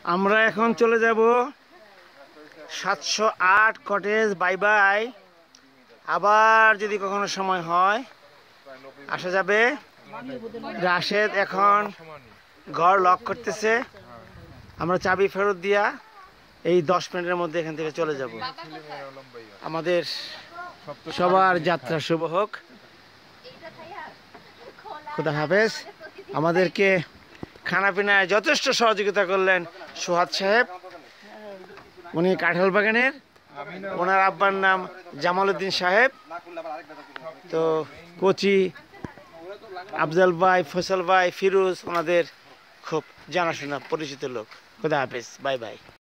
আমরা এখন চলে যাব 708 কটেজ। Bye bye. আবার যদি কখনো সময় হয় আসা যাবে। রাশেদ এখন ঘর লক করতেছে, আমরা চাবি ফেরত দিয়া এই 10 মিনিটের মধ্যে এখান থেকে চলে যাব। আমাদের সবার যাত্রা শুভ হোক। খুদা হাফেজ। আমাদেরকে খানা পিনায় যথেষ্ট সহযোগিতা করলেন সোহাদ সাহেব, উনি কাঁঠাল বাগানের। ওনার আব্বার নাম জামাল উদ্দিন সাহেব। তো কোচি আফজাল ভাই, ফসল ভাই, ফিরোজ ওনাদের খুব জানাশোনা পরিচিত লোক। খুদা হাফেজ। Bye by.